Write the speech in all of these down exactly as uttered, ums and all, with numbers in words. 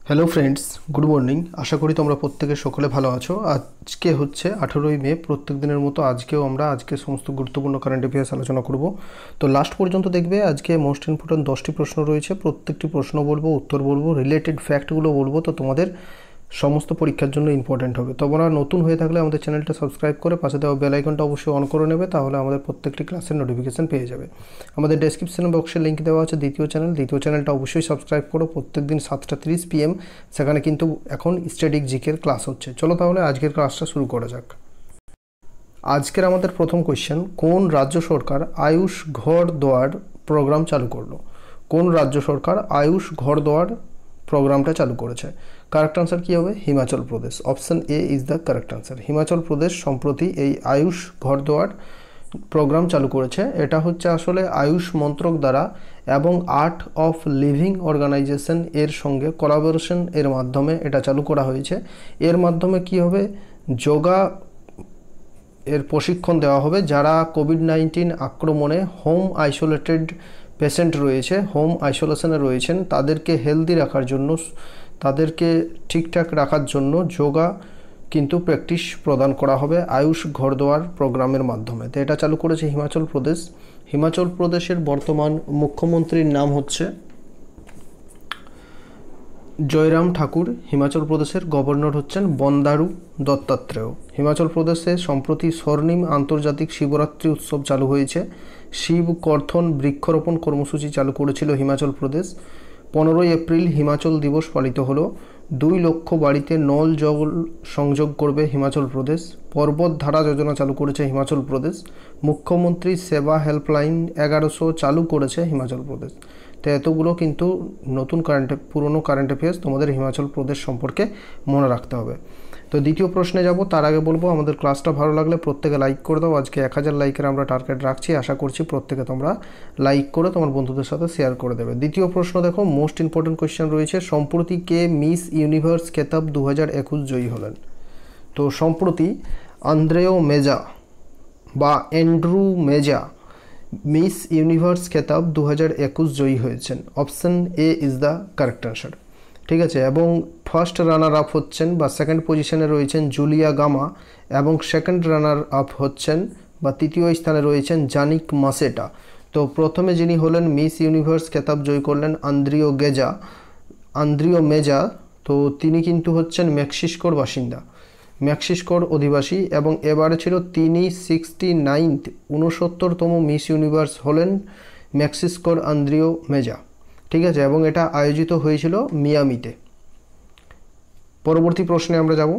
Hello friends, good morning. আশা করি তোমরা প্রত্যেকে সকলে ভালো আছো। আজকে হচ্ছে আঠেরোই মে। প্রত্যেক দিনের মতো আজকেও আমরা আজকে সমস্ত গুরুত্বপূর্ণ কারেন্ট অ্যাফেয়ার্স আলোচনা করব। তো লাস্ট পর্যন্ত দেখবে। আজকে মোস্ট ইম্পর্টেন্ট দশটি প্রশ্ন রয়েছে, প্রত্যেকটি প্রশ্ন বলবো, উত্তর বলবো, রিলেটেড ফ্যাক্টগুলো বলবো। তো তোমাদের সমস্ত পরীক্ষার জন্য ইম্পর্টেন্ট হবে। তোমরা নতুন হয়ে থাকলে আমাদের চ্যানেলটা সাবস্ক্রাইব করে পাশে দেওয়া বেল আইকনটা অবশ্যই অন করে নেবে, তাহলে আমাদের প্রত্যেকটি ক্লাসের নোটিফিকেশন পেয়ে যাবে। আমাদের ডেসক্রিপশন বক্সে লিঙ্ক দেওয়া আছে দ্বিতীয় চ্যানেল, দ্বিতীয় চ্যানেলটা অবশ্যই সাবস্ক্রাইব করো। প্রত্যেক দিন সাতটা তিরিশ পিএম সেখানে কিন্তু এখন স্ট্যাটিক জিকের ক্লাস হচ্ছে। চলো তাহলে আজকের ক্লাসটা শুরু করা যাক। আজকের আমাদের প্রথম কোয়েশ্চেন, কোন রাজ্য সরকার আয়ুষ ঘর দোয়ার প্রোগ্রাম চালু করলো? কোন রাজ্য সরকার আয়ুষ ঘর দোয়ার প্রোগ্রামটা চালু করেছে? কারেক্ট আনসার কী হবে? Himachal Pradesh. Option A is the correct answer. Himachal Pradesh সম্প্রতি এই আয়ুষ ঘর দোয়ার প্রোগ্রাম চালু করেছে। এটা হচ্ছে আসলে আয়ুষ মন্ত্রক দ্বারা এবং আর্ট অফ লিভিং অর্গানাইজেশন এর সঙ্গে কোলাবোরেশন এর মাধ্যমে এটা চালু করা হয়েছে। এর মাধ্যমে কি হবে? যোগা এর প্রশিক্ষণ দেওয়া হবে যারা কোভিড নাইন্টিন আক্রমণে হোম আইসোলেটেড পেশেন্ট রয়েছে, হোম আইসোলেশনে রয়েছেন, তাদেরকে হেলদি রাখার জন্য, তাদেরকে ঠিকঠাক রাখার জন্য যোগা কিন্তু প্র্যাকটিস প্রদান করা হবে আয়ুষ ঘরদোয়ার প্রোগ্রামের মাধ্যমে। তো এটা চালু করেছে হিমাচল প্রদেশ। হিমাচল প্রদেশের বর্তমান মুখ্যমন্ত্রীর নাম হচ্ছে জয়রাম ঠাকুর। হিমাচল প্রদেশের গভর্নর হচ্ছেন বন্দারু দত্তাত্রেয়। হিমাচল প্রদেশে সম্প্রতি স্বর্ণিম আন্তর্জাতিক শিবরাত্রি উৎসব চালু হয়েছে। শিব কর্থন বৃক্ষরোপণ কর্মসূচি চালু করেছিল হিমাচল প্রদেশ। পনেরোই এপ্রিল হিমাচল দিবস পালিত হলো। দুই লক্ষ বাড়িতে নল জল সংযোগ করবে হিমাচল প্রদেশ। পর্বত ধারা যোজনা চালু করেছে হিমাচল প্রদেশ। মুখ্যমন্ত্রী সেবা হেল্পলাইন এগারোশো চালু করেছে হিমাচল প্রদেশ। তো এতগুলো কিন্তু নতুন কারেন্ট পুরনো কারেন্ট অ্যাফেয়ার্স তোমাদের হিমাচল প্রদেশ সম্পর্কে মনে রাখতে হবে। তো দ্বিতীয় প্রশ্নে যাব, তার আগে বলবো আমাদের ক্লাসটা ভালো লাগলে প্রত্যেকে লাইক করে দাও। আজকে এক হাজার লাইকের আমরা টার্গেট রাখছি। আশা করছি প্রত্যেকে তোমরা লাইক করে তোমার বন্ধুদের সাথে শেয়ার করে দেবে। দ্বিতীয় প্রশ্ন দেখো, মোস্ট ইম্পর্টেন্ট কোয়েশ্চেন রয়েছে, সম্প্রতি কে মিস ইউনিভার্স খেতাব দু হাজার একুশ জয়ী হলেন? তো সম্প্রতি আন্দ্রেও মেজা বা অ্যান্ড্রু মেজা মিস ইউনিভার্স খেতাব দু হাজার একুশ জয়ী হয়েছেন। Option A is the correct answer. ঠিক আছে, এবং ফার্স্ট রানার আপ হচ্ছেন বা সেকেন্ড পজিশনে রয়েছেন জুলিয়া গামা, এবং সেকেন্ড রানার আপ হচ্ছেন বা তৃতীয় স্থানে রয়েছেন জানিক মাসেটা। তো প্রথমে যিনি হলেন মিস ইউনিভার্স খেতাব জয় করলেন আন্দ্রিও গেজা আন্দ্রিও মেজা। তো তিনি কিন্তু হচ্ছেন মেক্সিকোর বাসিন্দা, মেক্সিকোর অধিবাসী, এবং এবারে ছিল তিনি সিক্সটি নাইনথ উনসত্তরতম মিস ইউনিভার্স হলেন মেক্সিকোর আন্দ্রিও মেজা। ঠিক আছে, এবং এটা আয়োজিত হয়েছিল মিয়ামিতে। পরবর্তী প্রশ্নে আমরা যাব।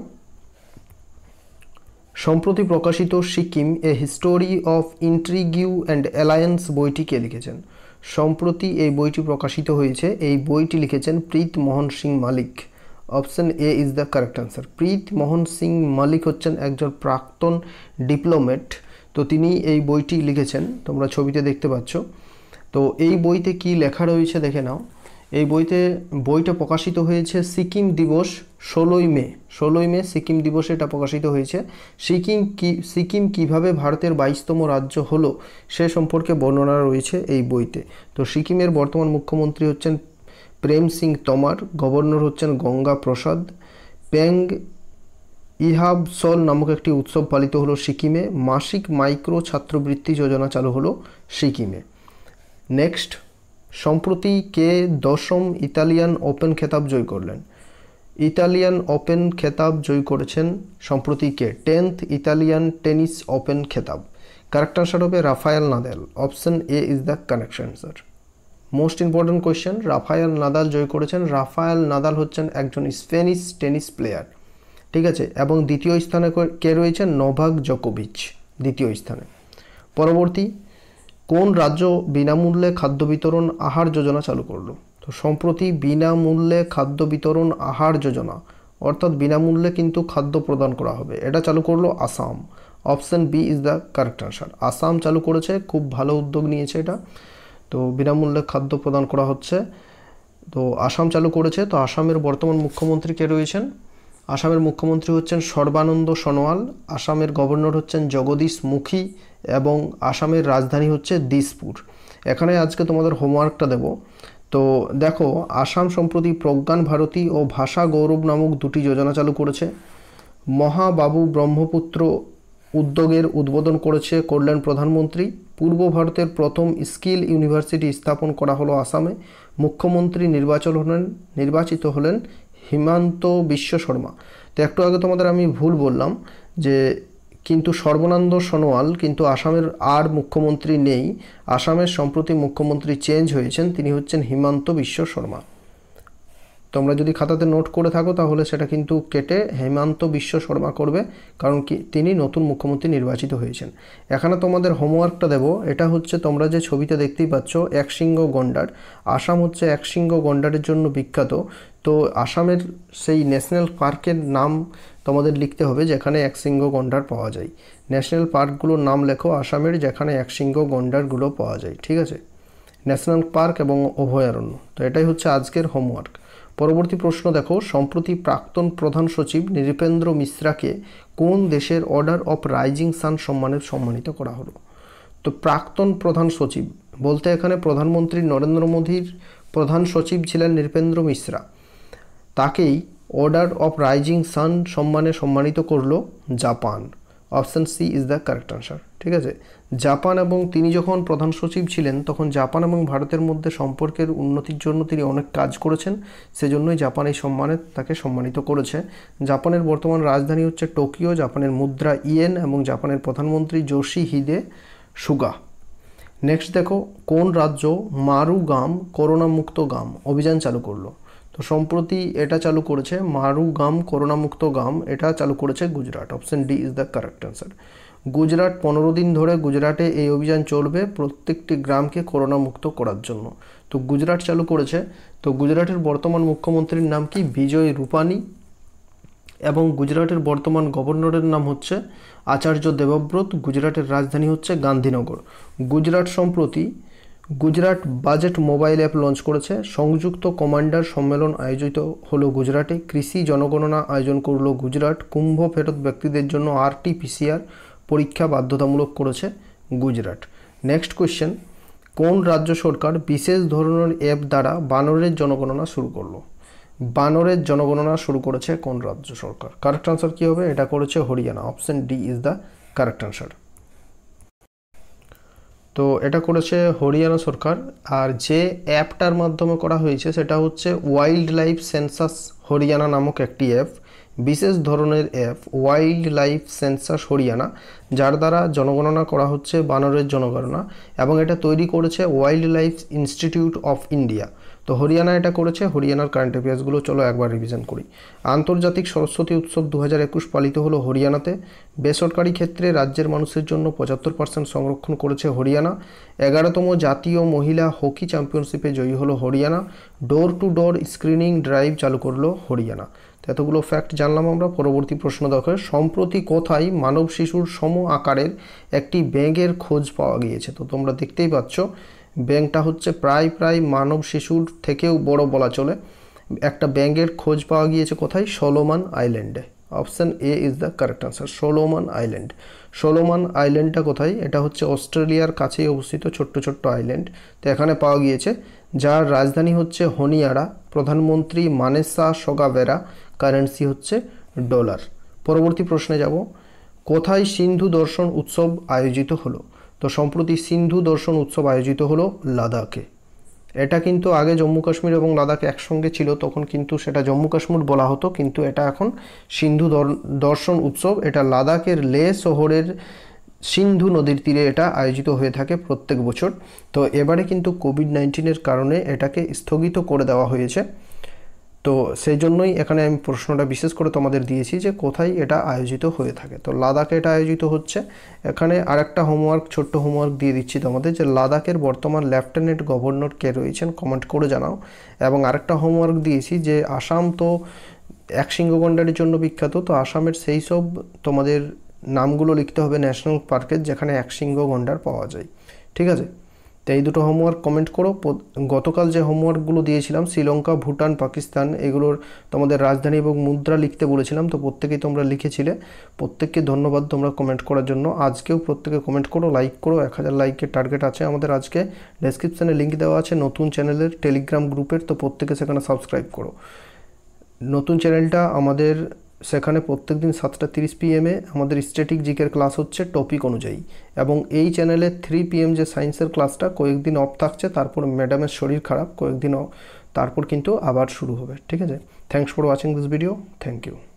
সম্প্রতি প্রকাশিত Sikkim a history of intrigue and alliance বইটি কে লিখেছেন? সম্প্রতি এই বইটি প্রকাশিত হয়েছে। এই বইটি লিখেছেন Preet Mohan Singh Malik. Option A is the correct answer. Preet Mohan Singh Malik হচ্ছেন একজন প্রাক্তন ডিপ্লোম্যাট। তো তিনি এই বইটি লিখেছেন, তোমরা ছবিতে দেখতে পাচ্ছ। তো এই বইতে কি লেখা রয়েছে দেখে নাও। এই বইতে বইটা প্রকাশিত হয়েছে সিকিম দিবস ষোলোই মে ষোলোই মে সিকিম দিবসে এটা প্রকাশিত হয়েছে। সিকিম কি সিকিম কীভাবে ভারতের বাইশতম রাজ্য হলো সে সম্পর্কে বর্ণনা রয়েছে এই বইতে। তো সিকিমের বর্তমান মুখ্যমন্ত্রী হচ্ছেন প্রেম সিং তমার, গভর্নর হচ্ছেন গঙ্গা প্রসাদ। প্যাং ইহাবসল নামক একটি উৎসব পালিত হলো সিকিমে। মাসিক মাইক্রো ছাত্রবৃত্তি যোজনা চালু হলো সিকিমে। নেক্সট, সম্প্রতি কে দশম ইতালিয়ান ওপেন খেতাব জয় করলেন? ইতালিয়ান ওপেন খেতাব জয় করেছেন সম্প্রতি কে? টেন্থ ইতালিয়ান টেনিস ওপেন খেতাব। কারেক্ট আনসার হবে Rafael Nadal. Option A is the correct answer. Most important question, Rafael Nadal জয় করেছেন। রাফায়েল নাদাল হচ্ছেন একজন স্প্যানিশ টেনিস প্লেয়ার। ঠিক আছে, এবং দ্বিতীয় স্থানে কে রয়েছেন? নোভাক জোকোভিচ দ্বিতীয় স্থানে। পরবর্তী, কোন রাজ্য বিনামূল্যে খাদ্য বিতরণ আহার যোজনা চালু করলো? তো সম্প্রতি বিনামূল্যে খাদ্য বিতরণ আহার যোজনা, অর্থাৎ বিনামূল্যে কিন্তু খাদ্য প্রদান করা হবে, এটা চালু করলো Assam. Option B is the correct answer. Assam চালু করেছে, খুব ভালো উদ্যোগ নিয়েছে এটা। তো বিনামূল্যে খাদ্য প্রদান করা হচ্ছে, তো আসাম চালু করেছে। তো আসামের বর্তমান মুখ্যমন্ত্রী কে রয়েছেন? আসামের মুখ্যমন্ত্রী হচ্ছেন সর্বানন্দ সোনোয়াল। আসামের গভর্নর হচ্ছেন জগদীশ মুখী, এবং আসামের রাজধানী হচ্ছে দিসপুর। এখানে আজকে তোমাদের হোমওয়ার্কটা দেব। তো দেখো, আসাম সম্প্রতি প্রজ্ঞান ভারতী ও ভাষা গৌরব নামক দুটি যোজনা চালু করেছে। মহাবাবু ব্রহ্মপুত্র উদ্যোগের উদ্বোধন করেছে করলেন প্রধানমন্ত্রী। পূর্ব ভারতের প্রথম স্কিল ইউনিভার্সিটি স্থাপন করা হলো আসামে। মুখ্যমন্ত্রী নির্বাচন হলেন নির্বাচিত হলেন হিমন্ত বিশ্ব শর্মা। তো একটু আগে তোমাদের আমি ভুল বললাম যে কিন্তু সর্বানন্দ সোনোয়াল কিন্তু আসামের আর মুখ্যমন্ত্রী নেই। আসামের সম্প্রতি মুখ্যমন্ত্রী চেঞ্জ হয়েছেন, তিনি হচ্ছেন হিমন্ত বিশ্ব শর্মা। তোমরা যদি খাতাতে নোট করে থাকো তাহলে সেটা কিন্তু কেটে হেমন্ত বিশ্ব শর্মা করবে, কারণ কি তিনি নতুন মুখ্যমন্ত্রী নির্বাচিত হয়েছেন। এখানে তোমাদের হোমওয়ার্কটা দেব, এটা হচ্ছে তোমরা যে ছবিতে দেখতেই পাচ্ছ একশৃঙ্গ গন্ডার। আসাম হচ্ছে একশৃঙ্গ গন্ডারের জন্য বিখ্যাত। তো আসামের সেই ন্যাশনাল পার্কের নাম তোমাদের লিখতে হবে যেখানে একশৃঙ্গ গন্ডার পাওয়া যায়। ন্যাশনাল পার্কগুলোর নাম লেখো আসামের যেখানে একশৃঙ্গ গন্ডারগুলো পাওয়া যায়, ঠিক আছে? ন্যাশনাল পার্ক এবং অভয়ারণ্য। তো এটাই হচ্ছে আজকের হোমওয়ার্ক। পরবর্তী প্রশ্ন দেখো, সম্প্রতি প্রাক্তন প্রধান সচিব নৃপেন্দ্র মিশ্রাকে কোন দেশের অর্ডার অফ রাইজিং সান সম্মানে সম্মানিত করা হলো? তো প্রাক্তন প্রধান সচিব বলতে এখানে প্রধানমন্ত্রী নরেন্দ্র মোদীর প্রধান সচিব ছিলেন নৃপেন্দ্র মিশ্রা, তাকেই অর্ডার অফ রাইজিং সান সম্মানে সম্মানিত করলো Japan. Option C is the correct answer, ঠিক আছে? জাপান, এবং তিনি যখন প্রধান সচিব ছিলেন তখন জাপান এবং ভারতের মধ্যে সম্পর্কের উন্নতির জন্য তিনি অনেক কাজ করেছেন, সেজন্যই জাপান এই সম্মানে তাকে সম্মানিত করেছে। জাপানের বর্তমান রাজধানী হচ্ছে টোকিও, জাপানের মুদ্রা ইয়েন এবং জাপানের প্রধানমন্ত্রী যোশিহিদে সুগা। নেক্সট দেখো, কোন রাজ্য মারুগাম করোনা মুক্ত গ্রাম অভিযান চালু করলো? তো সম্প্রতি এটা চালু করেছে মারুগাম করোনা মুক্ত গ্রাম, এটা চালু করেছে Gujarat. Option D is the correct answer. Gujarat পনেরো দিন ধরে গুজরাটে এই অভিযান চলবে প্রত্যেকটি গ্রামকে করোনা মুক্ত করার জন্য। তো গুজরাট চালু করেছে। তো গুজরাটের বর্তমান মুখ্যমন্ত্রীর নাম কি? বিজয় রূপানি। এবং গুজরাটের বর্তমান গভর্নরের নাম হচ্ছে আচার্য দেবব্রত। গুজরাটের রাজধানী হচ্ছে গান্ধীনগর। গুজরাট সম্প্রতি Gujarat budget mobile app launch করেছে। সংযুক্ত কমান্ডার সম্মেলন আয়োজিত হলো গুজরাটে। কৃষি জনগণনা আয়োজন করলো গুজরাট। কুম্ভ ফেরত ব্যক্তিদের জন্য আর-টি-পি-সি-আর পরীক্ষা বাধ্যতামূলক করেছে গুজরাট। নেক্সট কোয়েশ্চেন, কোন রাজ্য সরকার বিশেষ ধরনের অ্যাপ দ্বারা বানরের জনগণনা শুরু করলো? বানরের জনগণনা শুরু করেছে কোন রাজ্য সরকার? কারেক্ট আনসার কী হবে? এটা করেছে Haryana. Option D is the correct answer. তো এটা করেছে হরিয়ানা সরকার। আর যে অ্যাপটার মাধ্যমে করা হয়েছে সেটা হচ্ছে ওয়াইল্ড লাইফ সেন্সাস হরিয়ানা নামক একটি অ্যাপ, বিশেষ ধরনের app wildlife census Haryana, যার দ্বারা জনগণনা করা হচ্ছে বানরের জনগণনা, এবং এটা তৈরি করেছে wildlife institute of India. তো হরিয়ানা এটা করেছে। হরিয়ানার কারেন্ট অ্যাফেয়ার্সগুলো চলো একবার রিভিশন করি। আন্তর্জাতিক সরস্বতী উৎসব দু হাজার একুশ পালিত হলো হরিয়ানাতে। বেসরকারি ক্ষেত্রে রাজ্যের মানুষের জন্য পঁচাত্তর পার্সেন্ট সংরক্ষণ করেছে হরিয়ানা। এগারোতম জাতীয় মহিলা হকি চ্যাম্পিয়নশিপে জয়ী হলো Haryana. Door to door screening drive চালু করলো হরিয়ানা। তো এতগুলো ফ্যাক্ট জানলাম আমরা। পরবর্তী প্রশ্ন দেখো, সম্প্রতি কোথায় মানব শিশুর সম আকারের একটি ব্যাঙের খোঁজ পাওয়া গিয়েছে? তো তোমরা দেখতেই পাচ্ছ ব্যাঙটা হচ্ছে প্রায় প্রায় মানব শিশুর থেকেও বড় বলা চলে। একটা ব্যাঙের খোঁজ পাওয়া গিয়েছে কোথায়? সোলোমন আইল্যান্ডে। Option A is the correct answer, Solomon island. Solomon আইল্যান্ডটা কোথায়? এটা হচ্ছে অস্ট্রেলিয়ার কাছেই অবস্থিত ছোট্ট ছোট্ট আইল্যান্ড। তো এখানে পাওয়া গিয়েছে, যার রাজধানী হচ্ছে হনিয়ারা। প্রধানমন্ত্রী মানেসা সগাবেরা, কারেন্সি হচ্ছে ডলার। পরবর্তী প্রশ্নে যাব, কোথায় সিন্ধু দর্শন উৎসব আয়োজিত হলো? তো সম্প্রতি সিন্ধু দর্শন উৎসব আয়োজিত হলো লাদাখে। এটা কিন্তু আগে জম্মু কাশ্মীর এবং লাদাখ একসঙ্গে ছিল, তখন কিন্তু সেটা জম্মু কাশ্মীর বলা হতো, কিন্তু এটা এখন সিন্ধু দর্শন উৎসব। এটা লাদাখের লে শহরের সিন্ধু নদীর তীরে এটা আয়োজিত হয়ে থাকে প্রত্যেক বছর। তো এবারে কিন্তু কোভিড নাইন্টিনের কারণে এটাকে স্থগিত করে দেওয়া হয়েছে। তো সেই জন্যই এখানে আমি প্রশ্নটা বিশেষ করে তোমাদের দিয়েছি যে কোথায় এটা আয়োজিত হয়ে থাকে। তো লাদাখে এটা আয়োজিত হচ্ছে। এখানে আরেকটা হোমওয়ার্ক, ছোট্ট হোমওয়ার্ক দিয়ে দিচ্ছি তোমাদের, যে লাদাখের বর্তমান লেফটেন্যান্ট গভর্নর কে রয়েছেন কমেন্ট করে জানাও। এবং আরেকটা হোমওয়ার্ক দিয়েছি যে আসাম তো একশৃঙ্গ গন্ডারের জন্য বিখ্যাত, তো আসামের সেই সব তোমাদের নামগুলো লিখতে হবে ন্যাশনাল পার্কের যেখানে একশৃঙ্গ গন্ডার পাওয়া যায়, ঠিক আছে? তো এই দুটো হোমওয়ার্ক কমেন্ট করো। গতকাল যে হোমওয়ার্কগুলো দিয়েছিলাম শ্রীলঙ্কা, ভুটান, পাকিস্তান, এগুলোর তোমাদের রাজধানী এবং মুদ্রা লিখতে বলেছিলাম, তো প্রত্যেকেই তোমরা লিখেছিলে। প্রত্যেককে ধন্যবাদ তোমরা কমেন্ট করার জন্য। আজকেও প্রত্যেকে কমেন্ট করো, লাইক করো। এক হাজার লাইকের টার্গেট আছে আমাদের আজকে। ডেসক্রিপশানে লিঙ্ক দেওয়া আছে নতুন চ্যানেলের টেলিগ্রাম গ্রুপের, তো প্রত্যেকে সেখানে সাবস্ক্রাইব করো। নতুন চ্যানেলটা আমাদের, সেখানে প্রত্যেক দিন সাতটা তিরিশ পিএমে আমাদের স্ট্যাটিক জিকের ক্লাস হচ্ছে টপিক অনুযায়ী, এবং এই চ্যানেলে থ্রি পিএম যে সায়েন্সের ক্লাসটা কয়েকদিন অফ থাকছে, তারপর ম্যাডামের শরীর খারাপ কয়েকদিন, তারপর কিন্তু আবার শুরু হবে। ঠিক আছে, thanks for watching this video, thank you.